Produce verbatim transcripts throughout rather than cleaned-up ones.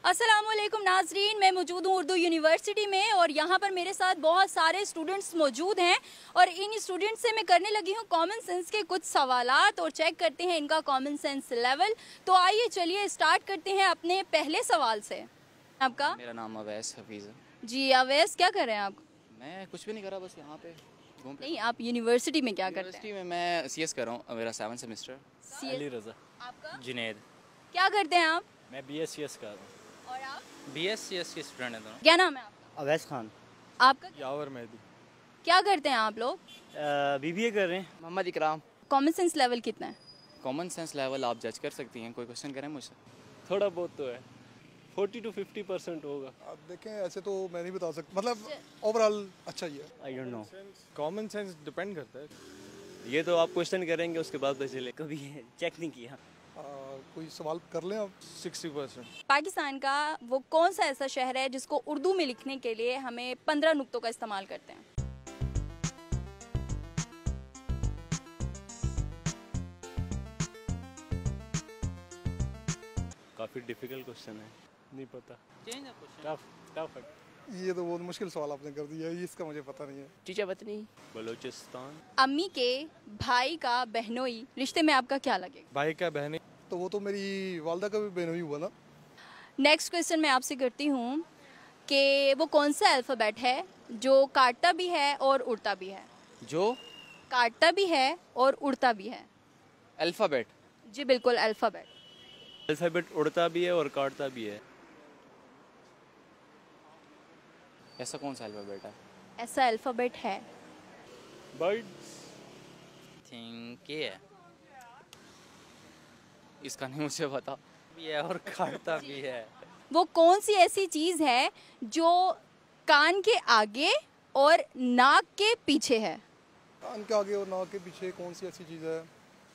अस्सलामुअलैकुम नाजरीन, मैं मौजूद हूँ उर्दू यूनिवर्सिटी में और यहाँ पर मेरे साथ बहुत सारे स्टूडेंट्स मौजूद हैं और इन स्टूडेंट्स से मैं करने लगी हूँ कॉमन सेंस के कुछ सवालात और चेक करते हैं इनका कॉमन सेंस लेवल। तो आइए चलिए स्टार्ट करते हैं अपने पहले सवाल से। आपका? मेरा नाम अवैस हफीज़ है। जी अवैस, क्या कर रहे हैं आप? मैं कुछ भी नहीं कर रहा, बस यहाँ पे घूम। नहीं, आप यूनिवर्सिटी में क्या करते हैं? यूनिवर्सिटी में मैं सी एस कर रहा हूँ, मेरा सेवन सेमेस्टर। अली रज़ा। आपका? जुनैद। क्या करते हैं आप? मैं बी एस सी एस कर रहा हूँ। और आप? बी एस सी एस की स्टूडेंट है दोनों। क्या नाम है आपका? अवैस खान। आपका? यावर मेहदी। क्या करते हैं आप लोग? बी बी ए कर रहे हैं। मोहम्मद इकराम। कॉमन सेंस लेवल कितना है? कॉमन सेंस लेवल आप जज कर सकती हैं, कोई क्वेश्चन करें मुझसे? थोड़ा बहुत तो है, फोर्टी टू फिफ्टी परसेंट होगा। आप देखें, ऐसे तो मैं नहीं बता सकता, मतलब ओवरऑल अच्छा ही है। I don't know. Common sense depend करता है, ये तो आप क्वेश्चन करेंगे उसके बाद पता चले। कभी चेक नहीं किया। आ, कोई सवाल कर लें आप। Sixty percent. पाकिस्तान का वो कौन सा ऐसा शहर है जिसको उर्दू में लिखने के लिए हमें पंद्रह नुक्तों का इस्तेमाल करते हैं? काफ़ी डिफिकल्ट क्वेश्चन है, नहीं पता। टफ टफ है। ये तो बहुत मुश्किल सवाल आपने कर दिया है, इसका मुझे पता नहीं है। टीचर बतनी। बलूचिस्तान। अम्मी के भाई का बहनोई रिश्ते में आपका क्या लगेगा? भाई का बहन। तो वो तो मेरी वालदा का भी बहन ही हुआ ना। नेक्स्ट क्वेश्चन मैं आपसे करती हूँ कि वो कौन सा अल्फ़ाबेट है जो काटता भी है और उड़ता भी है? जो काटता भी है और उड़ता भी है। अल्फ़ाबेट। जी बिल्कुल, अल्फ़ाबेट। अल्फ़ाबेट उड़ता भी है और काटता भी है। ऐसा कौन सा अल्फ़ाबेट है? ऐसा अल्फ़ाबेट है। बर्ड्स। थिंक ये है, इसका नहीं मुझे पता। भी है और काटता भी है। वो कौन सी ऐसी चीज़ है जो कान के आगे और नाक के पीछे है? कान के आगे और नाक के पीछे कौन सी ऐसी चीज़ है?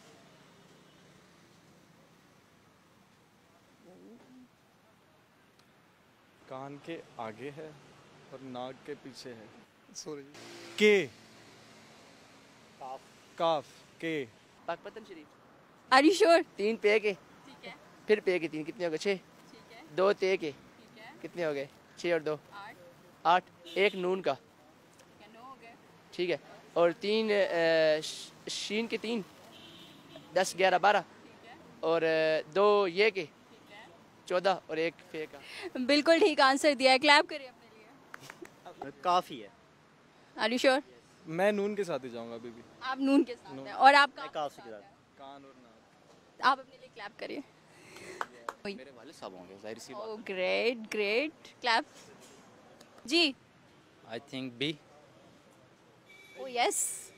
कान के आगे है और नाक के पीछे है। सॉरी। के। काफ। काफ के। Pakpattan Sharif. Are you sure? तीन पे के, ठीक है, फिर पे के तीन, कितने हो गए? छः। ठीक है, दो ते के, ठीक है। कितने हो गए? छः और दो आठ, आठ। एक नून का, ठीक है, नौ हो गए। ठीक है। और तीन अ, श- शीन के तीन, दस ग्यारह बारह। ठीक है, और अ, दो ये के, ठीक है। चौदह। और एक फे का। बिल्कुल ठीक आंसर दिया है, क्लैप करिए अपने लिए। काफ़ी है। Are you sure? मैं नून के साथ ही जाऊंगा अभी भी। आप नून के साथ हैं और आप काफ काफ के साथ। कान और नाक। आप अपने लिए क्लैप करिए। मेरे वाले साहब होंगे, जाहिर सी बात। Oh great great, clap. जी। I think B. Oh yes,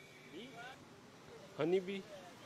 honey bee.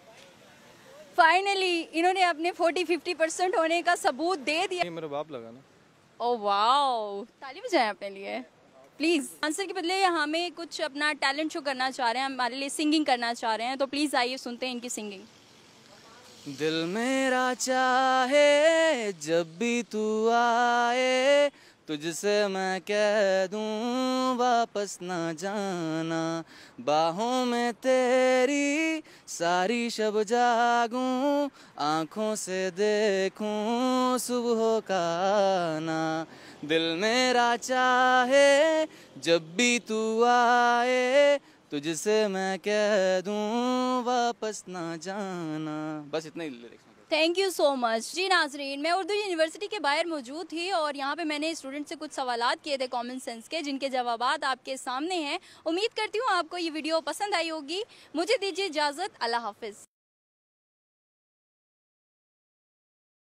Finally इन्होंने अपने फोर्टी फिफ्टी परसेंट होने का सबूत दे दिया। ये मेरा बाप लगा ना। ओह वाओ, ताली बजाएं अपने लिए प्लीज़। आंसर के बदले हमें कुछ अपना टैलेंट शो करना चाह रहे हैं, हमारे लिए सिंगिंग करना चाह रहे हैं, तो प्लीज़ आइए सुनते हैं इनकी सिंगिंग। दिल मेरा चाहे जब भी तू आए, तुझसे मैं कह दूं वापस ना जाना, बाहों में तेरी सारी शब जागूं, आँखों से देखूं सुबह का आना। दिल मेरा चाहे जब भी तू आए, तुझसे मैं कह दूं वापस ना जाना। बस इतना ही lyrics. Thank you so much. जी नाजरीन, मैं उर्दू यूनिवर्सिटी के बाहर मौजूद थी और यहाँ पे मैंने स्टूडेंट से कुछ सवालात किए थे कॉमन सेंस के, जिनके जवाबात आपके सामने हैं। उम्मीद करती हूँ आपको ये वीडियो पसंद आई होगी। मुझे दीजिए इजाज़त, अल्लाह हाफिज़।